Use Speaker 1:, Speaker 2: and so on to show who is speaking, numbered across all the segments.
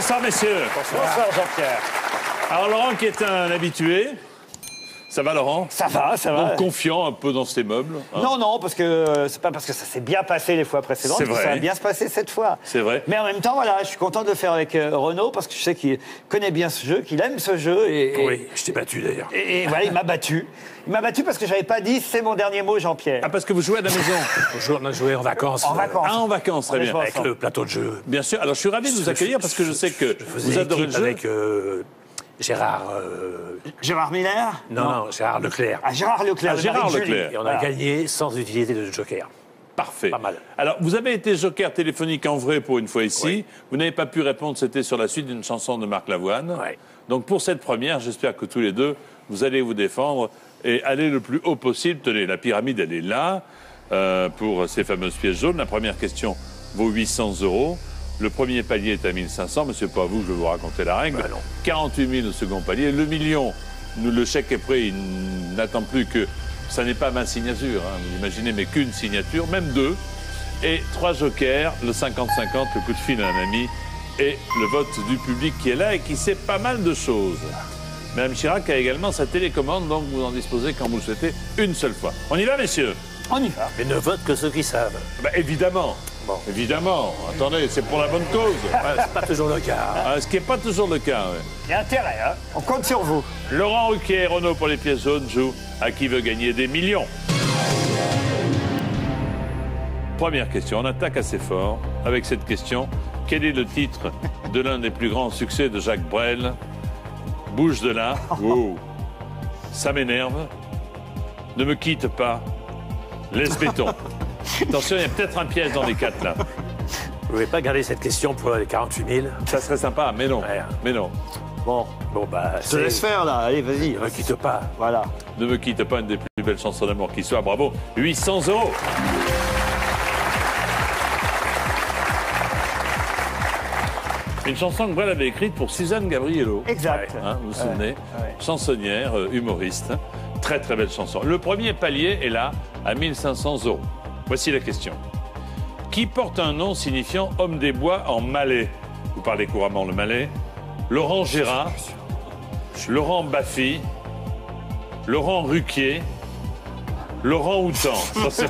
Speaker 1: Bonsoir, messieurs.
Speaker 2: Bonsoir, Jean-Pierre.
Speaker 1: Alors, Laurent, qui est un habitué. Ça va, Laurent?
Speaker 2: Ça va, ça va.
Speaker 1: Donc, confiant un peu dans ses meubles. Hein.
Speaker 2: Non, non, parce que c'est pas parce que ça s'est bien passé les fois précédentes
Speaker 1: C'est
Speaker 2: que
Speaker 1: vrai.
Speaker 2: ça va bien se passer cette fois.
Speaker 1: C'est vrai.
Speaker 2: Mais en même temps, voilà, je suis content de le faire avec Renaud parce que je sais qu'il connaît bien ce jeu, qu'il aime ce jeu.
Speaker 3: Oui, je t'ai battu d'ailleurs.
Speaker 2: Et voilà, il m'a battu. Il m'a battu parce que j'avais pas dit c'est mon dernier mot, Jean-Pierre.
Speaker 1: Ah, parce que vous jouez à la maison.
Speaker 3: Bonjour, on a joué en vacances.
Speaker 2: En vacances.
Speaker 1: Ah, en vacances, très
Speaker 2: On est
Speaker 1: bien.
Speaker 2: joué
Speaker 3: Avec le plateau de jeu.
Speaker 1: Bien sûr. Alors, je suis ravi de vous accueillir parce que je sais que
Speaker 3: Je
Speaker 1: vous
Speaker 3: faisais
Speaker 1: adorez le
Speaker 3: équipe
Speaker 1: jeu.
Speaker 3: avec Gérard...
Speaker 2: Gérard Miller.
Speaker 3: non, Gérard Leclerc.
Speaker 2: Ah, Gérard Leclerc.
Speaker 1: Ah,
Speaker 2: le
Speaker 1: Gérard
Speaker 2: mari de Julie.
Speaker 1: Leclerc.
Speaker 3: Et on a
Speaker 2: Voilà.
Speaker 3: gagné sans utiliser de joker.
Speaker 1: Parfait.
Speaker 3: Pas mal.
Speaker 1: Alors, vous avez été joker téléphonique en vrai pour une fois ici.
Speaker 3: Oui.
Speaker 1: Vous n'avez pas pu répondre, c'était sur la suite d'une chanson de Marc Lavoine.
Speaker 3: Oui.
Speaker 1: Donc, pour cette première, j'espère que tous les deux, vous allez vous défendre et aller le plus haut possible. Tenez, la pyramide, elle est là pour ces fameuses pièces jaunes. La première question vaut 800 €. Le premier palier est à 1500. Monsieur Poivou, je vais vous raconter la règle.
Speaker 3: Bah non.
Speaker 1: 48 000 au second palier. Le million, le chèque est prêt. Il n'attend plus que... Ça n'est pas ma signature, hein, vous imaginez, mais qu'une signature, même deux. Et 3 jokers, le 50-50, le coup de fil à un ami, et le vote du public qui est là et qui sait pas mal de choses. Madame Chirac a également sa télécommande, donc vous en disposez quand vous le souhaitez, une seule fois. On y va, messieurs?
Speaker 2: On y va.
Speaker 3: Mais ne vote que ceux qui savent.
Speaker 1: Bah, évidemment.
Speaker 3: Bon.
Speaker 1: Évidemment. Attendez, c'est pour la bonne cause.
Speaker 3: C'est pas toujours le cas.
Speaker 1: Ah, ce qui n'est pas toujours le cas. Ouais.
Speaker 2: Il y a intérêt, hein. On compte sur vous.
Speaker 1: Laurent Ruquier et Renaud pour les pièces jaunes jouent à qui veut gagner des millions. Première question, on attaque assez fort avec cette question. Quel est le titre de l'un des plus grands succès de Jacques Brel? Bouge de là. Wow. Ça m'énerve. Ne me quitte pas. Laisse béton. Attention, il y a peut-être un piège dans les 4 là.
Speaker 3: Vous ne voulez pas garder cette question pour les 48 000?
Speaker 1: Ça serait sympa, mais non.
Speaker 3: Ouais.
Speaker 1: Mais non.
Speaker 2: Bon,
Speaker 3: Bah,
Speaker 2: je te laisse faire, là. Allez, vas-y.
Speaker 3: Ne quitte pas.
Speaker 2: Voilà.
Speaker 1: Ne me quitte pas, une des plus belles chansons d'amour qui soit. Bravo. 800 €. Une chanson que Brel avait écrite pour Suzanne Gabriello.
Speaker 2: Exact.
Speaker 1: Hein, vous vous souvenez?
Speaker 2: ouais.
Speaker 1: Chansonnière, humoriste. Très, très belle chanson. Le premier palier est là, à 1500 €. Voici la question. Qui porte un nom signifiant homme des bois en malais? Vous parlez couramment le malais. Laurent Gérard, Laurent Baffy, Laurent Ruquier, Laurent Houtan. Attention.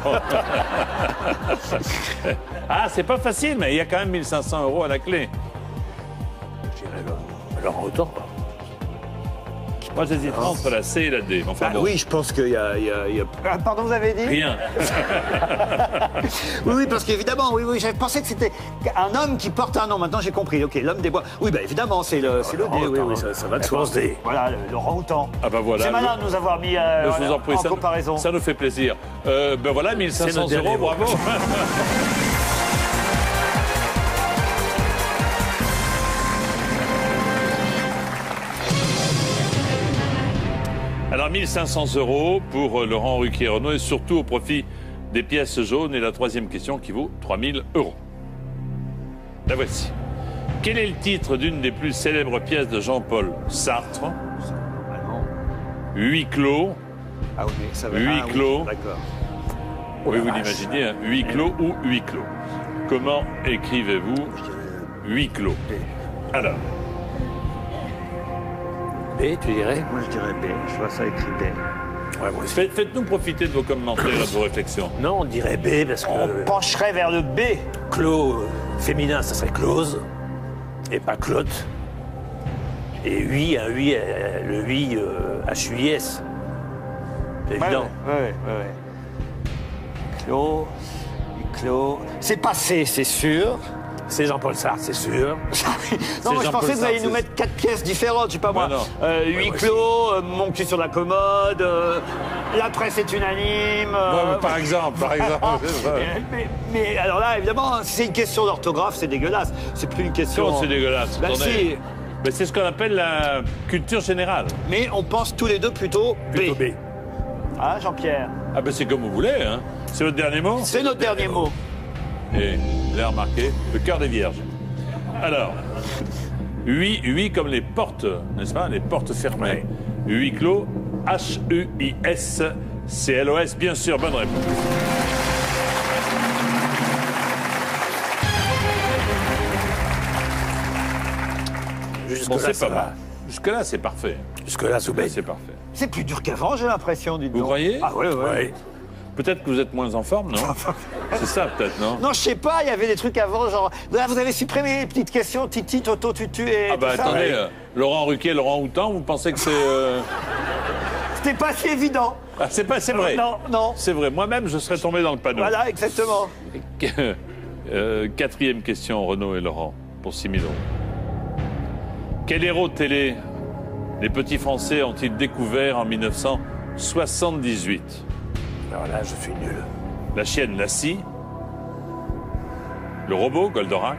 Speaker 1: Ah, c'est pas facile, mais il y a quand même 1500 € à la clé.
Speaker 3: Je dirais Laurent Houtan.
Speaker 1: Moi, j'hésite entre la C et la D. Enfin, bon,
Speaker 2: Oui, je pense qu'il y a... Ah, pardon, vous avez dit?
Speaker 1: rien.
Speaker 2: Oui, parce qu'évidemment, oui, j'avais pensé que c'était un homme qui porte un nom. Maintenant, j'ai compris. OK, l'homme des bois. Oui, bah évidemment, c'est le D. Oui,
Speaker 3: Ça va de sens D.
Speaker 2: Voilà, Laurent Houtan.
Speaker 1: Ah bah voilà.
Speaker 2: C'est malin de nous avoir mis
Speaker 1: Je vous en prie,
Speaker 2: en comparaison.
Speaker 1: ça nous fait plaisir. Ben voilà, 1500
Speaker 3: notre dernier
Speaker 1: €,
Speaker 3: mot.
Speaker 1: bravo. Alors 1500 € pour Laurent Ruquier Renaud et surtout au profit des pièces jaunes. Et la troisième question qui vaut 3000 €. La voici. Quel est le titre d'une des plus célèbres pièces de Jean-Paul Sartre? Huis clos.
Speaker 2: Ah oui, ça va.
Speaker 1: Huis clos.
Speaker 2: D'accord.
Speaker 1: Oui, vous l'imaginez, hein, huis clos ou huis clos. Comment écrivez-vous huis clos? Alors,
Speaker 3: B, tu dirais?
Speaker 2: Moi, je dirais B. Je vois ça écrit B.
Speaker 3: Ouais, moi aussi.
Speaker 1: faites-nous profiter de vos commentaires et de vos réflexions.
Speaker 3: Non, on dirait B parce
Speaker 2: On
Speaker 3: que
Speaker 2: pencherait vers le B.
Speaker 3: clos féminin, ça serait close et pas clotte. Et huit, un huit, le huit, H-U-I-S. C'est évident.
Speaker 2: Ouais. Clos. Clos. C'est passé, c'est sûr.
Speaker 3: C'est Jean-Paul Sartre, c'est sûr.
Speaker 2: Non, moi je
Speaker 1: Jean-Paul
Speaker 2: pensais que vous alliez
Speaker 1: Sartre,
Speaker 2: nous mettre 4 pièces différentes, je sais pas moi.
Speaker 1: non.
Speaker 2: Huis
Speaker 3: moi
Speaker 2: clos, mon cul sur la commode, la presse est unanime.
Speaker 1: Par exemple.
Speaker 2: Mais alors là, évidemment, si c'est une question d'orthographe, c'est dégueulasse. C'est plus une question.
Speaker 1: Comment c'est dégueulasse?
Speaker 2: Bah,
Speaker 1: Attendez.
Speaker 2: si.
Speaker 1: Mais c'est ce qu'on appelle la culture générale.
Speaker 2: Mais on pense tous les deux plutôt B.
Speaker 3: Plutôt B.
Speaker 2: Ah, Jean-Pierre.
Speaker 1: Ah ben c'est comme vous voulez, hein. C'est votre dernier mot?
Speaker 2: C'est notre dernier mot.
Speaker 1: Et l'air marqué, le cœur des vierges. Alors, huis comme les portes, n'est-ce pas? Les portes fermées. Huis clos, H-U-I-S, C-L-O-S, bien sûr, bonne réponse.
Speaker 3: Jusque-là,
Speaker 1: Bon, c'est
Speaker 3: ça
Speaker 1: pas
Speaker 3: va.
Speaker 1: mal. Jusque-là, c'est parfait.
Speaker 3: Jusque-là, Souben.
Speaker 1: C'est parfait.
Speaker 2: C'est plus dur qu'avant, j'ai l'impression, dites
Speaker 1: Vous
Speaker 2: donc.
Speaker 1: croyez?
Speaker 2: Ah oui, oui.
Speaker 3: Ouais.
Speaker 1: Peut-être que vous êtes moins en forme, non? C'est ça, peut-être, non?
Speaker 2: Non, je sais pas, il y avait des trucs avant, genre, là, vous avez supprimé les petites questions, Titi, Toto, Tutu et
Speaker 1: Ah bah
Speaker 2: tout ça.
Speaker 1: attendez,
Speaker 2: Ouais.
Speaker 1: Laurent Ruquier, Laurent Houtan, vous pensez que c'est...
Speaker 2: C'était pas si évident.
Speaker 1: Ah, c'est vrai.
Speaker 2: Non, non.
Speaker 1: C'est vrai. Moi-même, je serais tombé dans le panneau.
Speaker 2: Voilà, exactement.
Speaker 1: Quatrième question, Renaud et Laurent, pour 6 000 €. Quel héros de télé les petits Français ont-ils découvert en 1978?
Speaker 3: Alors là, je suis nul.
Speaker 1: La chienne Lassie, le robot Goldorak,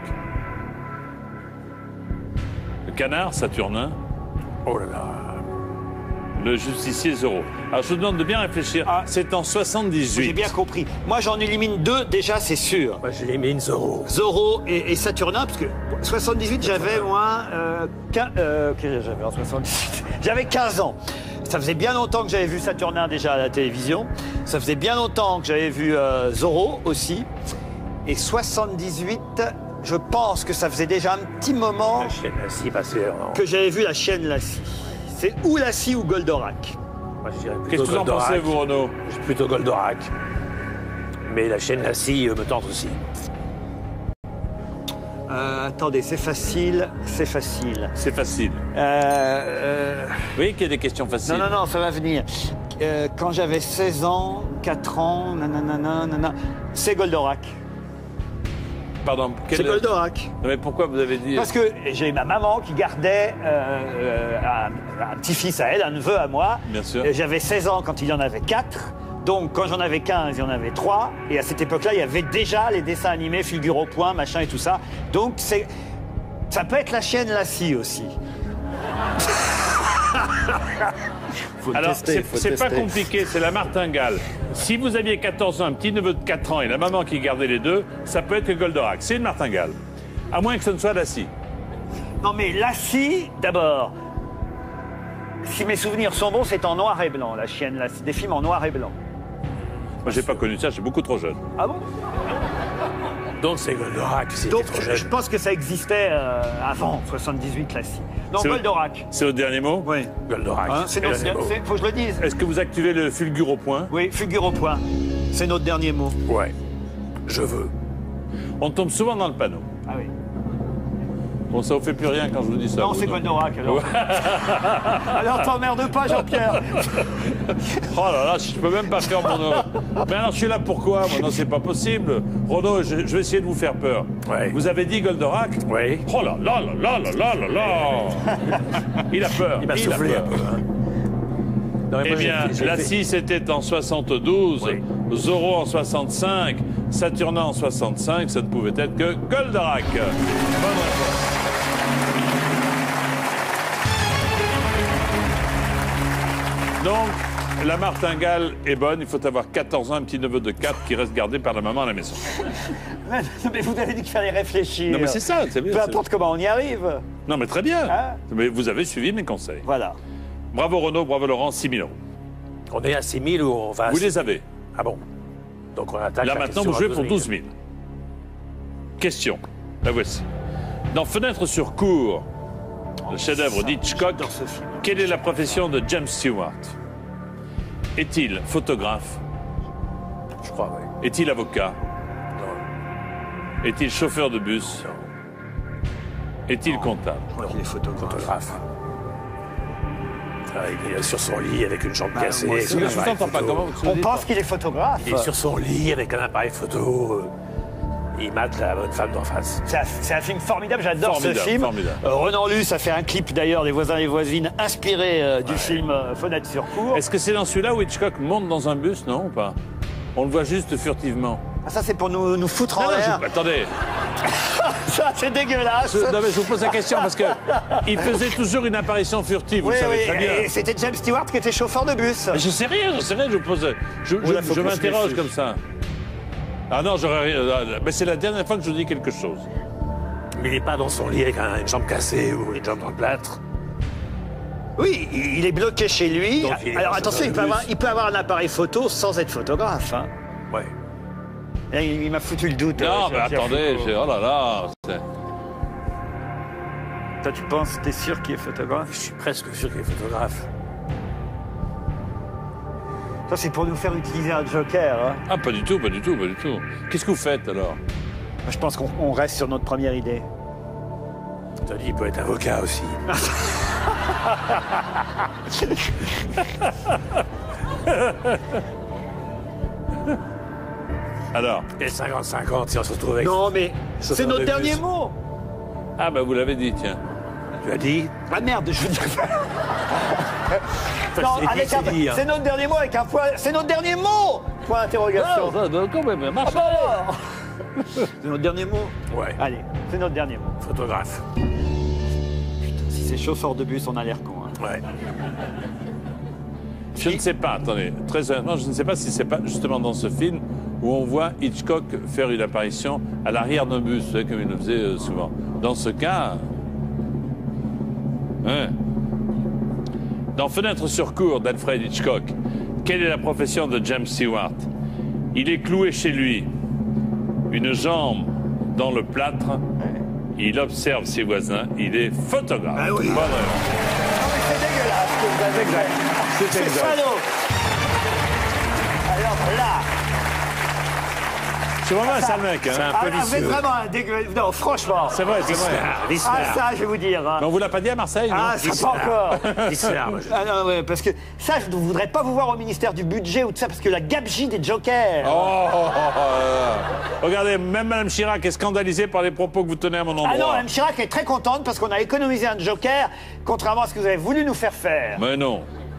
Speaker 1: le canard Saturnin,
Speaker 3: Oh là là.
Speaker 1: le justicier Zorro. Alors je vous demande de bien réfléchir.
Speaker 2: Ah.
Speaker 1: C'est en 78.
Speaker 2: J'ai bien compris. Moi, j'en élimine deux, déjà, c'est sûr.
Speaker 3: Moi, j'élimine Zorro.
Speaker 2: Zorro et Saturnin, parce que 78, j'avais, moi, quel âge j'avais en 78? J'avais 15 ans. Ça faisait bien longtemps que j'avais vu Saturnin déjà à la télévision. Ça faisait bien longtemps que j'avais vu Zorro aussi. Et 78, je pense que ça faisait déjà un petit moment
Speaker 3: La chienne Lassie passée.
Speaker 2: que j'avais vu la chienne Lassie. C'est ou Lassie ou Goldorak.
Speaker 3: Moi, je dirais plutôt
Speaker 1: Qu'est-ce que vous en
Speaker 3: Goldorak.
Speaker 1: pensez, vous, Renaud?
Speaker 3: Je suis plutôt Goldorak. Mais la chienne Lassie me tente aussi.
Speaker 2: Attendez, c'est facile, c'est facile.
Speaker 1: C'est facile. Vous voyez qu'il y a des questions faciles.
Speaker 2: Non, non, non, ça va venir. Quand j'avais 16 ans, 4 ans, nanana, c'est Goldorak.
Speaker 1: Pardon.
Speaker 2: C'est Goldorak.
Speaker 1: Non, mais pourquoi vous avez dit...
Speaker 2: Parce que j'ai ma maman qui gardait un petit-fils à elle, un neveu à moi.
Speaker 1: Bien sûr.
Speaker 2: J'avais 16 ans quand il y en avait 4. Donc, quand j'en avais 15, il y en avait 3. Et à cette époque-là, il y avait déjà les dessins animés, figure au point, machin et tout ça. Donc, ça peut être la chienne Lassie aussi.
Speaker 1: Alors, c'est pas compliqué, c'est la martingale. Si vous aviez 14 ans, un petit neveu de 4 ans et la maman qui gardait les deux, ça peut être que Goldorak. C'est une martingale. À moins que ce ne soit Lassie.
Speaker 2: Non, mais Lassie, d'abord. Si mes souvenirs sont bons, c'est en noir et blanc, la chienne Lassie. Des films en noir et blanc.
Speaker 1: Moi, j'ai pas connu ça, je suis beaucoup trop jeune.
Speaker 2: Ah bon?
Speaker 3: Donc c'est Goldorak, c'est
Speaker 2: Donc,
Speaker 3: trop
Speaker 2: je
Speaker 3: jeune.
Speaker 2: pense que ça existait avant 78, Lassie. Non,
Speaker 1: C'est-
Speaker 2: Goldorak.
Speaker 1: C'est votre dernier mot?
Speaker 2: Oui.
Speaker 3: Goldorak.
Speaker 2: Hein, c'est
Speaker 3: le
Speaker 2: notre-
Speaker 3: dernier mot.
Speaker 2: faut que je le dise.
Speaker 1: Est-ce que vous activez le fulgure au point?
Speaker 2: Oui, figure au point. C'est notre dernier mot.
Speaker 3: Ouais. Je veux.
Speaker 1: On tombe souvent dans le panneau.
Speaker 2: Ah oui.
Speaker 1: Bon, ça vous fait plus rien quand je vous dis ça.
Speaker 2: Non,
Speaker 1: vous,
Speaker 2: c'est Goldorak, alors. Alors, t'emmerdes pas, Jean-Pierre.
Speaker 1: Oh là là, je peux même pas faire mon... Mais alors, je suis là pourquoi? Moi, non, c'est pas possible. Renaud, je vais essayer de vous faire peur.
Speaker 3: Ouais.
Speaker 1: Vous avez dit Goldorak?
Speaker 3: Oui.
Speaker 1: Oh là là là là là là là là. Il a peur.
Speaker 3: Il m'a
Speaker 1: a
Speaker 3: soufflé
Speaker 1: peur.
Speaker 3: un peu. Hein. Non, mais
Speaker 1: Eh
Speaker 3: moi,
Speaker 1: bien,
Speaker 3: j'ai
Speaker 1: la
Speaker 3: fait-
Speaker 1: 6 était en 72,
Speaker 3: Oui.
Speaker 1: Zorro en 65, Saturnin en 65, ça ne pouvait être que Goldorak. Bonne réponse. Donc, la martingale est bonne, il faut avoir 14 ans, un petit neveu de 4 qui reste gardé par la maman à la maison.
Speaker 2: Mais vous avez dit qu'il fallait réfléchir.
Speaker 1: Non mais c'est ça, c'est bien.
Speaker 2: Peu
Speaker 1: c'est-
Speaker 2: importe comment on y arrive.
Speaker 1: Non mais très bien.
Speaker 2: Hein?
Speaker 1: Mais vous avez suivi mes conseils.
Speaker 2: Voilà.
Speaker 1: Bravo Renaud, bravo Laurent, 6 000 €.
Speaker 3: On est à 6 000 ou on va à
Speaker 1: Vous
Speaker 3: 6
Speaker 1: les
Speaker 3: 000?
Speaker 1: avez.
Speaker 3: Ah bon. Donc on attaque
Speaker 1: Là
Speaker 3: la
Speaker 1: maintenant,
Speaker 3: question
Speaker 1: vous
Speaker 3: à
Speaker 1: jouez pour 12 000. Question, la voici. Dans Fenêtre sur cour, le chef-d'œuvre d'Hitchcock,
Speaker 2: J'adore ce film.
Speaker 1: quelle est la profession de James Stewart? Est-il photographe?
Speaker 3: Je crois, oui.
Speaker 1: Est-il avocat?
Speaker 3: Non.
Speaker 1: Est-il chauffeur de bus? Est-il comptable?
Speaker 2: Je crois qu'il est photographe.
Speaker 3: Photographe. Ah, il est sur son lit avec une jambe cassée.
Speaker 2: moi
Speaker 3: avec
Speaker 2: aussi,
Speaker 3: un
Speaker 1: Je vous
Speaker 3: appareil
Speaker 1: entends pas,
Speaker 3: photo.
Speaker 1: comment vous
Speaker 2: On
Speaker 1: dites
Speaker 2: pense qu'il est photographe.
Speaker 3: Il est sur son lit avec un appareil photo. Il mate la bonne femme d'en face.
Speaker 2: C'est un film formidable, j'adore ce
Speaker 1: Formidable,
Speaker 2: film.
Speaker 1: formidable.
Speaker 2: Renan Luce a fait un clip d'ailleurs des voisins et voisines inspiré du film Fenêtre sur cour.
Speaker 1: Est-ce que c'est dans celui-là où Hitchcock monte dans un bus, non ou pas? On le voit juste furtivement.
Speaker 2: Ah, ça c'est pour nous foutre en
Speaker 1: Non,
Speaker 2: l'air.
Speaker 1: attendez,
Speaker 2: Ça c'est dégueulasse.
Speaker 1: non, mais je vous pose la question parce que il faisait toujours une apparition furtive, vous
Speaker 2: Oui,
Speaker 1: le savez
Speaker 2: oui,
Speaker 1: très bien.
Speaker 2: et c'était James Stewart qui était chauffeur de bus.
Speaker 1: Je sais rien, je vous pose. Je
Speaker 2: là, faut
Speaker 1: je
Speaker 2: qu'on se
Speaker 1: m'interroge
Speaker 2: méfie.
Speaker 1: comme ça. Ah non, j'aurais rien. Mais c'est la dernière fois que je vous dis quelque chose.
Speaker 3: Mais il n'est pas dans son lit avec une jambe cassée ou une jambe dans le plâtre.
Speaker 2: Oui, il est bloqué chez lui.
Speaker 3: Donc, il est
Speaker 2: Alors
Speaker 3: dans
Speaker 2: attention,
Speaker 3: un bus.
Speaker 2: il peut avoir un appareil photo sans être photographe. Hein.
Speaker 3: Ouais.
Speaker 2: Là, il m'a foutu le doute.
Speaker 1: Non, mais
Speaker 2: Jean-Pierre
Speaker 1: attendez,
Speaker 2: Foucault.
Speaker 1: oh là là.
Speaker 2: Toi, tu penses, t'es sûr qu'il est photographe?
Speaker 3: Je suis presque sûr qu'il est photographe.
Speaker 2: Ça, c'est pour nous faire utiliser un joker. Hein.
Speaker 1: Ah, pas du tout, pas du tout, pas du tout. Qu'est-ce que vous faites alors?
Speaker 2: Je pense qu'on reste sur notre première idée.
Speaker 3: T'as dit, il peut être avocat aussi.
Speaker 1: Alors?
Speaker 3: Et 50-50 si on se retrouve avec...
Speaker 2: Non, mais c'est notre dernier mot.
Speaker 1: Ah, ben vous l'avez dit, tiens.
Speaker 3: Tu as dit?
Speaker 2: Ah merde, je veux dire...
Speaker 3: Enfin,
Speaker 2: Non,
Speaker 3: c'est dit,
Speaker 2: avec
Speaker 3: c'est dit, hein.
Speaker 2: c'est notre dernier mot avec un point. C'est notre dernier mot. Point d'interrogation.
Speaker 1: quand même, marche.
Speaker 2: C'est notre dernier mot.
Speaker 3: Ouais.
Speaker 2: Allez, c'est notre dernier mot.
Speaker 3: Photographe.
Speaker 2: Si c'est chauffeur de bus, on a l'air con. Hein.
Speaker 3: Ouais.
Speaker 1: Je ne sais pas, attendez, très honnêtement, je ne sais pas si c'est pas justement dans ce film où on voit Hitchcock faire une apparition à l'arrière d'un bus, vous savez, comme il le faisait souvent. Dans ce cas... Hein. Dans Fenêtre sur cour d'Alfred Hitchcock, quelle est la profession de James Stewart? Il est cloué chez lui, une jambe dans le plâtre, il observe ses voisins, il est photographe.
Speaker 2: Ah oui.
Speaker 1: Bonne réponse.
Speaker 2: Non, mais c'est dégueulasse ce que vous avez fait.
Speaker 1: C'est exact.
Speaker 2: salaud. Alors là...
Speaker 1: C'est vraiment un sale mec, hein.
Speaker 3: C'est un
Speaker 2: Ah,
Speaker 3: peu
Speaker 2: vous êtes
Speaker 3: vicieux.
Speaker 2: vraiment un dégueulasse. Non, franchement.
Speaker 1: C'est vrai, c'est vrai.
Speaker 2: Ah, ça, je vais vous dire. Hein.
Speaker 1: Mais on vous l'a pas dit à Marseille, non?
Speaker 2: Ah, ça pas encore.
Speaker 3: Islam.
Speaker 2: Ah non, ouais, parce que ça, je ne voudrais pas vous voir au ministère du budget ou tout ça, parce que la gabegie des jokers.
Speaker 1: Regardez, même Mme Chirac est scandalisée par les propos que vous tenez à mon endroit.
Speaker 2: Ah non, Mme Chirac est très contente parce qu'on a économisé un joker, contrairement à ce que vous avez voulu nous faire faire.
Speaker 1: Mais non.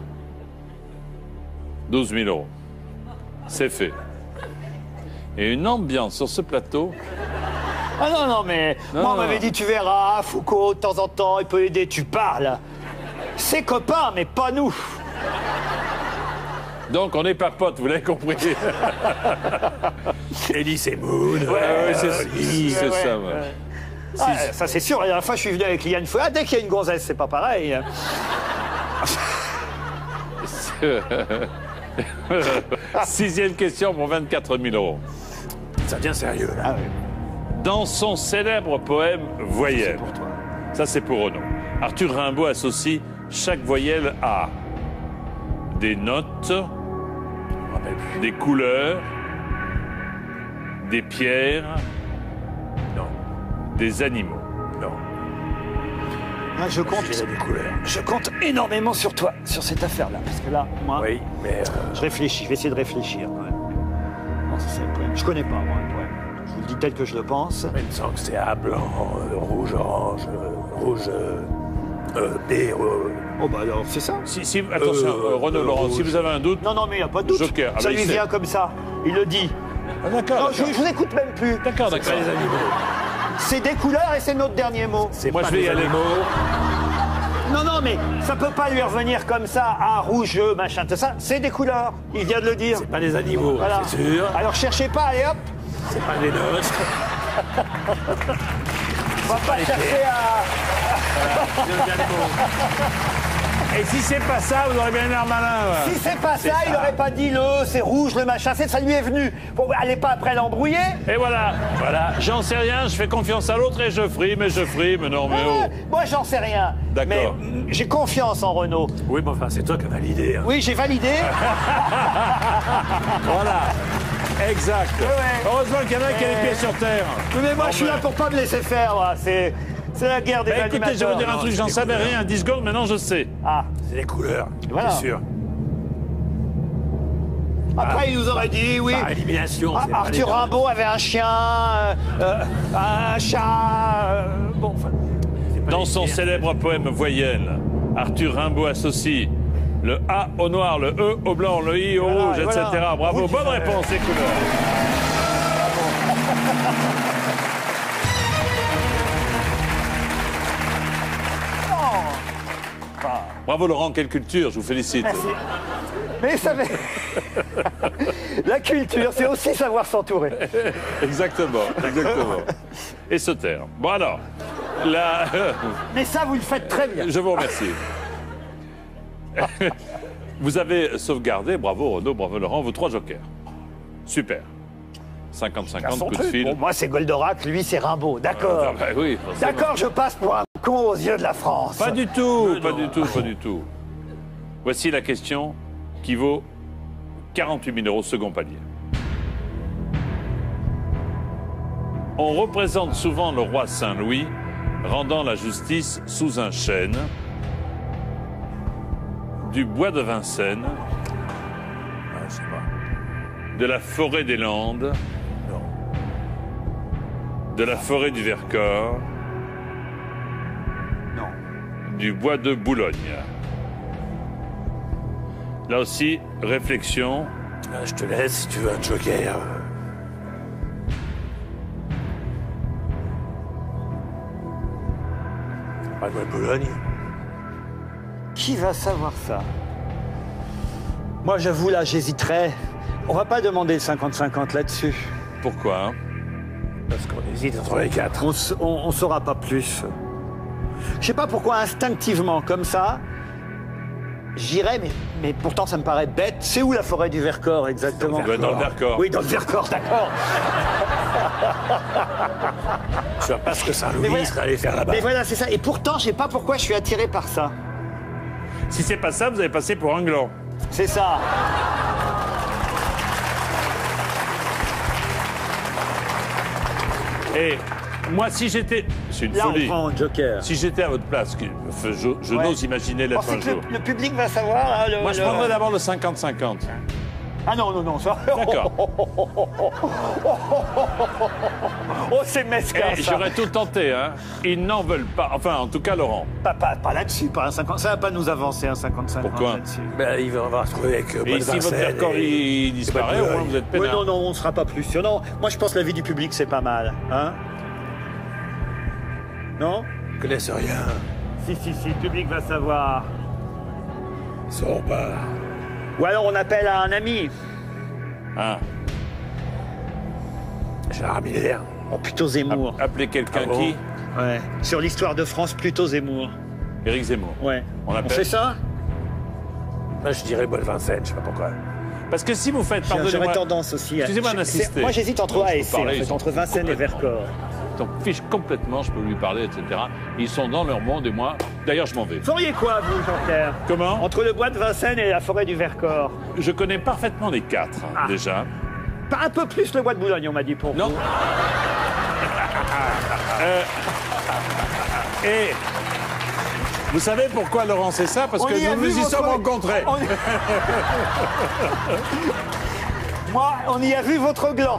Speaker 1: 12 000 euros. C'est fait. Et une ambiance sur ce plateau.
Speaker 2: Ah non, non, mais
Speaker 1: Non,
Speaker 2: moi, on
Speaker 1: non.
Speaker 2: m'avait dit, tu verras, Foucault, de temps en temps, il peut aider, tu parles. Ses copains, mais pas nous.
Speaker 1: Donc on n'est pas potes, vous l'avez compris.
Speaker 3: Elie Semoun.
Speaker 1: Ouais, c'est
Speaker 2: ouais,
Speaker 1: ça.
Speaker 2: ouais.
Speaker 1: Ouais.
Speaker 2: Ah, ça, c'est sûr. La dernière fois, je suis venu avec Liane Fouet. Ah, dès qu'il y a une gonzesse, c'est pas pareil.
Speaker 1: Sixième question pour 24 000 euros.
Speaker 3: Ça devient sérieux, là.
Speaker 2: Ah oui.
Speaker 1: Dans son célèbre poème Voyelle,
Speaker 2: Pour toi.
Speaker 1: ça c'est pour Renaud, Arthur Rimbaud associe chaque voyelle à des notes,
Speaker 3: Je me rappelle plus.
Speaker 1: des couleurs, des pierres,
Speaker 3: Non.
Speaker 1: des animaux.
Speaker 3: Non.
Speaker 2: Moi, je compte.
Speaker 3: J'ai des couleurs.
Speaker 2: Je compte énormément sur toi, sur cette affaire-là. Parce que là, moi,
Speaker 3: Oui, mais...
Speaker 2: je réfléchis. Je vais essayer de réfléchir. Quand même. Non, ça, c'est le poème. Je connais pas, moi, le poème. Je vous le dis tel que je le pense.
Speaker 3: il me semble que c'est A, blanc, rouge, orange, rouge, B,
Speaker 2: Oh, bah alors, c'est ça.
Speaker 1: Attention, Renaud Laurent,
Speaker 3: rouge.
Speaker 1: si vous avez un doute.
Speaker 2: Non, non, mais il n'y a pas de doute.
Speaker 1: Joker. Ah,
Speaker 2: Ça
Speaker 1: bah,
Speaker 2: lui
Speaker 1: il sait.
Speaker 2: vient comme ça. Il le dit.
Speaker 1: Ah, d'accord.
Speaker 2: Non, je vous écoute même plus.
Speaker 1: D'accord,
Speaker 3: c'est
Speaker 1: d'accord.
Speaker 3: pas les animaux.
Speaker 2: C'est des couleurs et c'est notre dernier mot.
Speaker 3: C'est
Speaker 1: Moi,
Speaker 3: pas
Speaker 1: je vais
Speaker 3: des
Speaker 1: y aller.
Speaker 3: animaux.
Speaker 2: Non, non, mais ça peut pas lui revenir comme ça. Ah, rouge, machin, tout ça. C'est des couleurs. Il vient de le dire.
Speaker 3: C'est pas des animaux,
Speaker 2: Voilà.
Speaker 3: c'est sûr.
Speaker 2: Alors cherchez pas, allez hop.
Speaker 3: C'est pas des notes.
Speaker 2: On va pas chercher à...
Speaker 1: Et si c'est pas ça, vous aurez bien l'air malin. Ouais.
Speaker 2: Si c'est pas ça, il aurait pas dit le, c'est rouge, le machin. Ça lui est venu. Bon, allez pas après l'embrouiller.
Speaker 1: Et voilà, j'en sais rien, je fais confiance à l'autre et je frime, non, mais oh.
Speaker 2: Moi, j'en sais rien.
Speaker 1: D'accord.
Speaker 2: Mais j'ai confiance en Renaud.
Speaker 3: Oui, mais enfin, c'est toi qui as validé. Hein.
Speaker 2: Oui, j'ai validé.
Speaker 1: Voilà, exact.
Speaker 2: ouais.
Speaker 1: Heureusement qu'il y en a qui a les pieds sur terre.
Speaker 2: Mais moi, je suis là pour pas me laisser faire. Moi. C'est la guerre des
Speaker 1: Bah, écoutez, je vais vous dire un
Speaker 3: Non,
Speaker 1: truc,
Speaker 3: c'est
Speaker 1: j'en
Speaker 3: des
Speaker 1: savais
Speaker 3: couleurs.
Speaker 1: rien, 10 secondes, maintenant je sais.
Speaker 2: Ah.
Speaker 3: C'est des couleurs,
Speaker 2: Voilà.
Speaker 3: c'est sûr.
Speaker 2: Après, il nous aurait dit, oui.
Speaker 3: Par élimination,
Speaker 2: Ah,
Speaker 3: c'est pas
Speaker 2: Arthur
Speaker 3: les-
Speaker 2: Rimbaud avait un chien, un chat. Bon, enfin.
Speaker 3: c'est pas
Speaker 1: Dans
Speaker 3: les
Speaker 1: son
Speaker 3: pierres.
Speaker 1: célèbre poème Voyelle, Arthur Rimbaud associe le A au noir, le E au blanc, le I au
Speaker 2: Voilà,
Speaker 1: rouge,
Speaker 2: et
Speaker 1: etc.
Speaker 2: voilà.
Speaker 1: Bravo,
Speaker 2: Oui,
Speaker 1: bonne
Speaker 2: c'est-
Speaker 1: réponse, les couleurs. Bravo Laurent, quelle culture, je vous félicite.
Speaker 2: Merci. Mais ça fait... La culture, c'est aussi savoir s'entourer.
Speaker 1: Exactement. Et se taire. Bon alors, là,
Speaker 2: Mais ça, vous le faites très bien.
Speaker 1: je vous remercie. Vous avez sauvegardé, bravo Renaud, bravo Laurent, vos 3 jokers. Super. 50-50,
Speaker 2: Son
Speaker 1: coup de
Speaker 2: truc.
Speaker 1: fil.
Speaker 2: Bon, moi, c'est Goldorak, lui, c'est Rimbaud. D'accord.
Speaker 1: Ah, bah oui, forcément.
Speaker 2: D'accord, je passe pour un con aux yeux de la France.
Speaker 1: Pas du tout, pas du tout, pas du tout. Voici la question qui vaut 48 000 euros, second palier. On représente souvent le roi Saint-Louis rendant la justice sous un chêne, du bois de Vincennes,
Speaker 3: Je sais pas.
Speaker 1: de la forêt des Landes,
Speaker 3: Non.
Speaker 1: de la forêt du Vercors,
Speaker 2: Non.
Speaker 1: du bois de Boulogne. Là aussi, réflexion.
Speaker 3: Je te laisse si tu veux un joker. Pas de Boulogne.
Speaker 2: Qui va savoir ça? Moi, j'avoue, là, j'hésiterais. On va pas demander le 50-50 là-dessus.
Speaker 1: Pourquoi?
Speaker 3: Parce qu'on hésite entre les quatre.
Speaker 2: On saura pas plus. Je sais pas pourquoi, instinctivement, comme ça, j'irais, mais pourtant, ça me paraît bête. C'est où la forêt du Vercors, exactement?
Speaker 1: Dans le Vercors.
Speaker 2: Oui, dans le Vercors, d'accord.
Speaker 3: Je vois pas ce que Saint-Louis
Speaker 2: Mais voilà.
Speaker 3: serait allé faire là-bas.
Speaker 2: Mais voilà, c'est ça. Et pourtant, je sais pas pourquoi je suis attiré par ça.
Speaker 1: Si c'est pas ça, vous avez passé pour un gland.
Speaker 2: C'est ça.
Speaker 1: Et moi, si j'étais... C'est une
Speaker 2: Là,
Speaker 1: folie.
Speaker 2: on prend un joker.
Speaker 1: Si j'étais à votre place, je
Speaker 2: Ouais.
Speaker 1: n'ose imaginer l'être
Speaker 2: Pensez
Speaker 1: un
Speaker 2: que
Speaker 1: jour.
Speaker 2: le public va savoir, là,
Speaker 1: Moi, je prendrais d'abord le 50-50.
Speaker 2: Ah non, non, non, ça...
Speaker 1: D'accord.
Speaker 2: Oh, c'est mesquin,
Speaker 1: Et
Speaker 2: ça.
Speaker 1: j'aurais tout tenté, hein. Ils n'en veulent pas. Enfin, en tout cas, Laurent.
Speaker 2: Pas là-dessus, pas un 50. Ça va pas nous avancer un 50-50
Speaker 1: Pourquoi
Speaker 2: là-dessus.
Speaker 3: Ben, il va se retrouver avec
Speaker 1: Et si votre Vercors, il disparaît, au moins, vous êtes
Speaker 2: Oui,
Speaker 1: peinard.
Speaker 2: non, non, on ne sera pas plus sûr. Non, moi je pense que l'avis du public, c'est pas mal. Hein? Non?
Speaker 3: Ils connaissent rien.
Speaker 2: Si, le public va savoir.
Speaker 3: Ils sauront pas.
Speaker 2: Ou alors on appelle à un ami.
Speaker 1: Ah.
Speaker 3: Gérard Miller.
Speaker 2: Oh, plutôt Zemmour.
Speaker 1: Appelez quelqu'un
Speaker 3: Ah bon?
Speaker 1: qui?
Speaker 2: Ouais. Sur l'histoire de France, plutôt Zemmour.
Speaker 1: Éric Zemmour.
Speaker 2: Ouais.
Speaker 1: On l'appelle?
Speaker 2: fait ça?
Speaker 3: Moi, je dirais Bois de Vincennes, je sais pas pourquoi.
Speaker 1: Parce que si vous faites,
Speaker 2: J'aurais
Speaker 1: pardonnez-moi,
Speaker 2: tendance aussi.
Speaker 1: Excusez-moi d'insister.
Speaker 2: Moi j'hésite entre A et C, en
Speaker 1: parler,
Speaker 2: fait,
Speaker 1: ils sont
Speaker 2: entre Vincennes et Vercors.
Speaker 1: s'en fiche complètement, je peux lui parler, etc. Ils sont dans leur monde et moi, d'ailleurs, je m'en vais.
Speaker 2: Vous feriez quoi, vous, Jean-Pierre?
Speaker 1: Comment?
Speaker 2: Entre le bois de Vincennes et la forêt du Vercors.
Speaker 1: Je connais parfaitement les quatre,
Speaker 2: Ah.
Speaker 1: déjà.
Speaker 2: Pas un peu plus le bois de Boulogne, on m'a dit pour
Speaker 1: Non.
Speaker 2: vous.
Speaker 1: Et vous savez pourquoi Laurent c'est ça? Parce
Speaker 2: On
Speaker 1: que
Speaker 2: y a
Speaker 1: nous
Speaker 2: vu
Speaker 1: nous y
Speaker 2: votre-
Speaker 1: sommes rencontrés.
Speaker 2: Moi, on y a vu votre gland.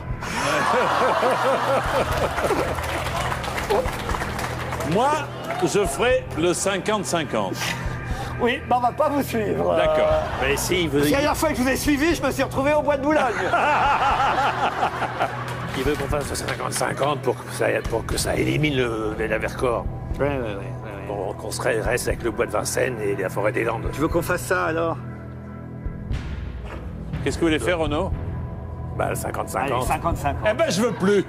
Speaker 1: Moi, je ferai le 50-50.
Speaker 2: Oui, ben on va pas vous suivre.
Speaker 1: D'accord.
Speaker 3: Mais si, il veut,
Speaker 2: La dernière fois que je vous ai suivi, je me suis retrouvé au bois de Boulogne.
Speaker 3: il veut qu'on fasse le 50-50 pour que ça élimine la Vercors.
Speaker 2: Ouais.
Speaker 3: Bon, qu'on reste avec le Bois de Vincennes et la forêt des Landes.
Speaker 2: Tu veux qu'on fasse ça alors?
Speaker 1: Qu'est-ce que vous voulez faire, Renaud?
Speaker 3: Bah, le
Speaker 2: Allez,
Speaker 3: 50-50.
Speaker 2: 50-50.
Speaker 1: Eh ben, je veux plus.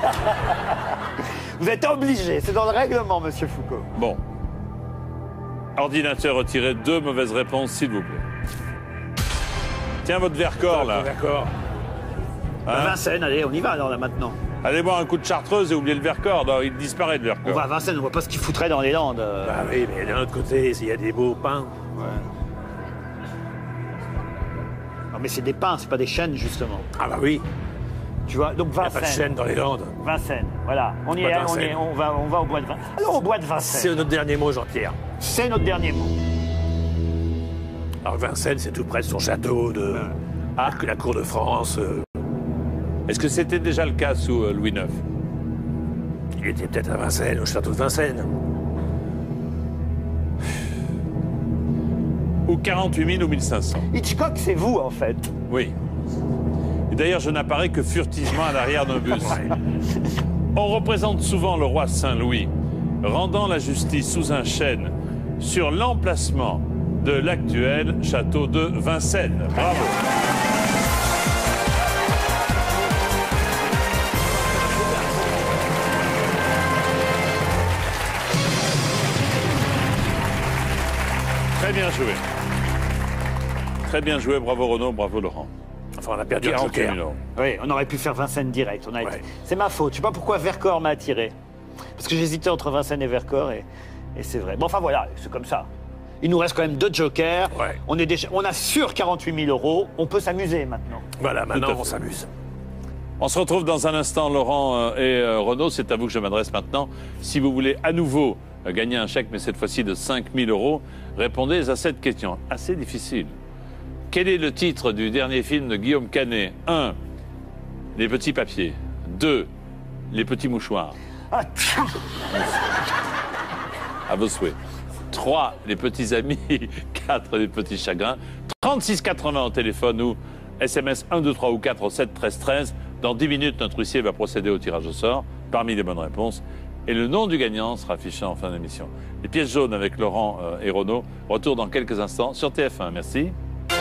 Speaker 2: Vous êtes obligé, c'est dans le règlement, monsieur Foucault.
Speaker 1: Bon. Ordinateur retiré, 2 mauvaises réponses, s'il vous plaît. Tiens, votre Vercors, là.
Speaker 3: D'accord.
Speaker 1: Hein?
Speaker 2: Vincennes, allez, on y va alors là maintenant.
Speaker 1: Allez boire un coup de chartreuse et oubliez le Vercors. Non, il disparaît, le
Speaker 2: On
Speaker 1: Vercors.
Speaker 2: va à Vincennes, on voit pas ce qu'il foutrait dans les Landes.
Speaker 3: Bah oui, mais d'un autre côté, s'il y a des beaux pins.
Speaker 2: Non, mais c'est des pins, c'est pas des chênes, justement.
Speaker 3: Ah bah oui,
Speaker 2: Tu vois, donc
Speaker 3: il n'y a pas de
Speaker 2: Vincennes.
Speaker 3: chêne dans les Landes.
Speaker 2: Vincennes, voilà. On y
Speaker 3: Bois de
Speaker 2: est,
Speaker 3: Vincennes.
Speaker 2: on va au bois de Vincennes. Alors au bois de
Speaker 3: C'est
Speaker 2: Vincennes,
Speaker 3: notre dernier mot, Jean-Pierre.
Speaker 2: c'est notre dernier mot.
Speaker 3: Alors Vincennes, c'est tout près de son château, de la cour de France.
Speaker 1: Est-ce que c'était déjà le cas sous Louis IX?
Speaker 3: Il était peut-être à Vincennes, au château de Vincennes.
Speaker 1: Ou 48 000 ou 1500?
Speaker 2: Hitchcock, c'est vous, en fait.
Speaker 1: Oui. Et d'ailleurs, je n'apparais que furtivement à l'arrière d'un bus. On représente souvent le roi Saint-Louis, rendant la justice sous un chêne sur l'emplacement de l'actuel château de Vincennes. Bravo. Très bien joué. Très bien joué, bravo Renaud, bravo Laurent.
Speaker 3: Enfin, on a perdu un
Speaker 1: 48
Speaker 3: joker.
Speaker 1: 000 euros.
Speaker 2: Oui, on aurait pu faire Vincennes direct. On a été-
Speaker 3: Ouais.
Speaker 2: C'est ma faute. Je sais pas pourquoi Vercors m'a attiré. Parce que j'hésitais entre Vincennes et Vercors. Et c'est vrai. Bon, enfin voilà, c'est comme ça. Il nous reste quand même 2 jokers.
Speaker 3: Ouais.
Speaker 2: On a sur 48 000 €. On peut s'amuser maintenant.
Speaker 3: Voilà,
Speaker 1: Tout à
Speaker 3: maintenant
Speaker 1: fait.
Speaker 3: on s'amuse.
Speaker 1: On se retrouve dans un instant, Laurent et Renaud. C'est à vous que je m'adresse maintenant. Si vous voulez à nouveau gagner un chèque, mais cette fois-ci de 5 000 €, répondez à cette question. Assez difficile. Quel est le titre du dernier film de Guillaume Canet? 1. Les petits papiers. 2. Les petits mouchoirs.
Speaker 2: Ah, tiens.
Speaker 1: À vos souhaits. 3. Les petits amis. 4. Les petits chagrins. 36,80 au téléphone ou SMS 1, 2, 3 ou 4 au 7 13 13. Dans 10 minutes, notre huissier va procéder au tirage au sort parmi les bonnes réponses. Et le nom du gagnant sera affiché en fin d'émission. Les pièces jaunes avec Laurent et Renaud. Retour dans quelques instants sur TF1. Merci.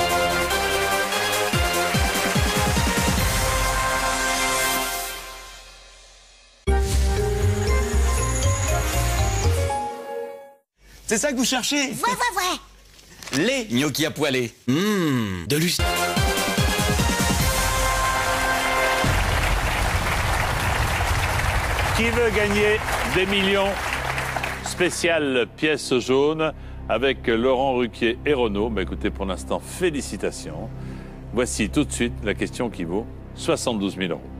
Speaker 4: C'est ça que vous cherchez?
Speaker 5: Ouais.
Speaker 4: Les gnocchis à poêler. De l'huile.
Speaker 1: Qui veut gagner des millions? Spéciale pièce jaune avec Laurent Ruquier et Renaud. Bah, écoutez, pour l'instant, félicitations. Voici tout de suite la question qui vaut 72 000 €.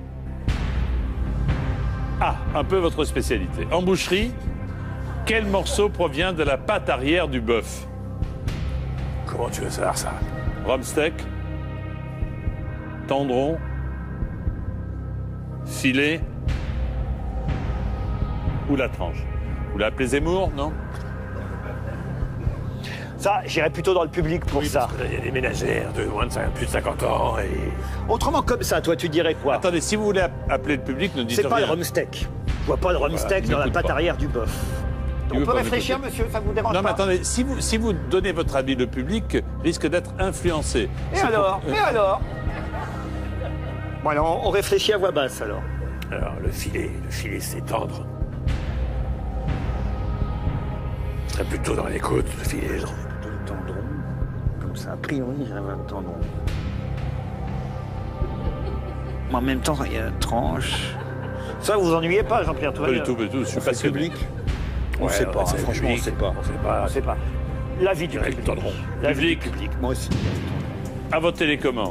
Speaker 1: Ah, un peu votre spécialité. En boucherie, quel morceau provient de la pâte arrière du bœuf?
Speaker 3: Comment tu veux savoir ça?
Speaker 1: Rhum steak, tendron, filet ou la tranche? Vous l'appelez Zemmour, non?
Speaker 2: Ça, j'irais plutôt dans le public pour ça.
Speaker 3: Parce que là, il y a des ménagères de plus de 50 ans et...
Speaker 2: Autrement, comme ça, toi, tu dirais quoi?
Speaker 1: Attendez, si vous voulez appeler le public, ne dites
Speaker 2: C'est
Speaker 1: rien.
Speaker 2: pas le rumsteak. Je vois pas le rumsteak
Speaker 1: il
Speaker 2: dans la
Speaker 1: m'écoute
Speaker 2: pâte
Speaker 1: pas.
Speaker 2: arrière du bœuf.
Speaker 1: Il
Speaker 2: On
Speaker 1: veut
Speaker 2: peut
Speaker 1: pas
Speaker 2: réfléchir,
Speaker 1: m'écouter.
Speaker 2: monsieur, ça vous dérange
Speaker 1: Non, mais
Speaker 2: pas?
Speaker 1: attendez, si vous donnez votre avis, le public risque d'être influencé.
Speaker 2: Et
Speaker 1: C'est pour-
Speaker 2: alors? Et alors? Bon, alors, on réfléchit à voix basse, alors.
Speaker 3: Alors, le filet c'est tendre. Ce serait plutôt dans les côtes, le filet.
Speaker 2: Plutôt le tendron. Comme ça, a priori, j'avais un tendron. Mais en même temps, il y a la tranche. Ça, vous vous ennuyez pas, Jean-Pierre?
Speaker 1: Pas du tout, je suis passionné.
Speaker 2: On ne sait pas,
Speaker 3: c'est le
Speaker 2: franchement, on ne
Speaker 3: public.
Speaker 2: sait pas.
Speaker 3: On sait pas.
Speaker 2: On sait pas. L'avis du
Speaker 3: Avec
Speaker 2: public.
Speaker 3: le tendron.
Speaker 2: L'avis du
Speaker 1: Public.
Speaker 2: public, moi aussi.
Speaker 1: À votre télécommande.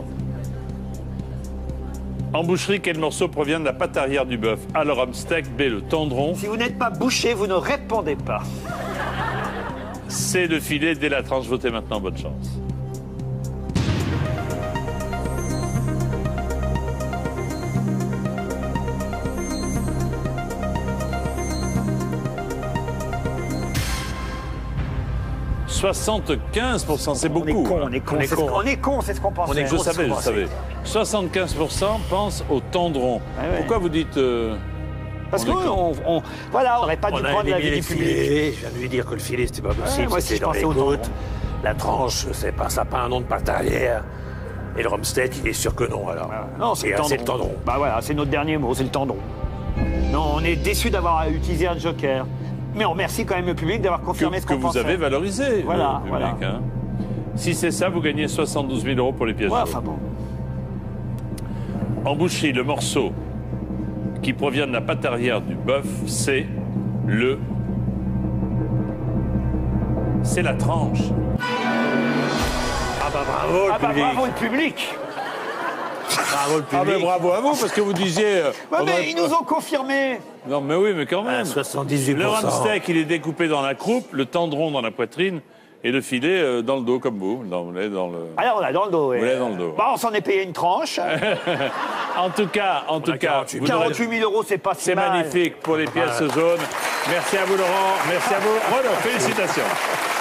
Speaker 1: En boucherie, quel morceau provient de la pâte arrière du bœuf? A, le rhum steak, B, le tendron,
Speaker 2: Si vous n'êtes pas bouché, vous ne répondez pas.
Speaker 1: C, le filet, D, la tranche. Votez maintenant, bonne chance. « 75%, c'est beaucoup.
Speaker 2: On est con, c'est ce qu'on pense.
Speaker 1: Je savais. 75% pensent au tendron.
Speaker 2: Ah ouais.
Speaker 1: Pourquoi vous dites...
Speaker 2: Parce
Speaker 1: on est con.
Speaker 2: qu'on voilà, on n'aurait pas dû
Speaker 3: On a
Speaker 2: prendre
Speaker 3: éliminé
Speaker 2: l'avis
Speaker 3: les
Speaker 2: du public.
Speaker 3: filets. Je viens de lui dire que le filet, c'était pas possible.
Speaker 2: moi aussi,
Speaker 3: c'était
Speaker 2: je
Speaker 3: dans
Speaker 2: pensais
Speaker 3: les
Speaker 2: au
Speaker 3: côtes.
Speaker 2: tendron.
Speaker 3: La tranche, ça n'a pas un nom de pâte arrière. Et le rumsteak, il est sûr que non, alors.
Speaker 2: Non, c'est
Speaker 3: Et
Speaker 2: le
Speaker 3: là,
Speaker 2: tendron.
Speaker 3: c'est le tendron.
Speaker 2: Bah voilà, c'est notre dernier mot, c'est le tendron. Non, on est déçus d'avoir utilisé un joker. Mais on remercie quand même le public d'avoir confirmé ce
Speaker 1: que
Speaker 2: qu'on
Speaker 1: vous
Speaker 2: pensait.
Speaker 1: avez valorisé,
Speaker 2: Voilà,
Speaker 1: le public.
Speaker 2: voilà.
Speaker 1: Hein. Si c'est ça, vous gagnez 72 000 € pour les pièces
Speaker 2: Ouais,
Speaker 1: jaunes.
Speaker 2: enfin bon.
Speaker 1: En boucherie, le morceau qui provient de la pâte arrière du bœuf, c'est le... C'est la tranche.
Speaker 3: Ah bah bravo, le
Speaker 2: Ah bah
Speaker 3: public.
Speaker 2: bravo le public.
Speaker 3: Bravo, le
Speaker 1: Ah
Speaker 3: public.
Speaker 1: ben bravo à vous, parce que vous disiez...
Speaker 2: Ouais,
Speaker 1: on
Speaker 2: mais
Speaker 1: aurait
Speaker 2: ils
Speaker 1: pas-
Speaker 2: nous ont confirmé.
Speaker 1: Non, mais oui, mais quand
Speaker 3: Ah,
Speaker 1: même.
Speaker 3: 78%.
Speaker 1: Le rhum steak, il est découpé dans la croupe, le tendron dans la poitrine et le filet dans le dos, comme vous. Vous l'avez dans le...
Speaker 2: Alors on l'a dans le dos.
Speaker 1: Vous l'avez dans le dos.
Speaker 2: Bah, on s'en est payé une tranche.
Speaker 1: En tout cas,
Speaker 3: 48
Speaker 1: vous n'aurez-
Speaker 2: 48 000 €, c'est pas si
Speaker 1: c'est
Speaker 2: mal.
Speaker 1: magnifique pour les pièces jaunes. Merci à vous, Laurent. Merci à vous, Renaud. Félicitations.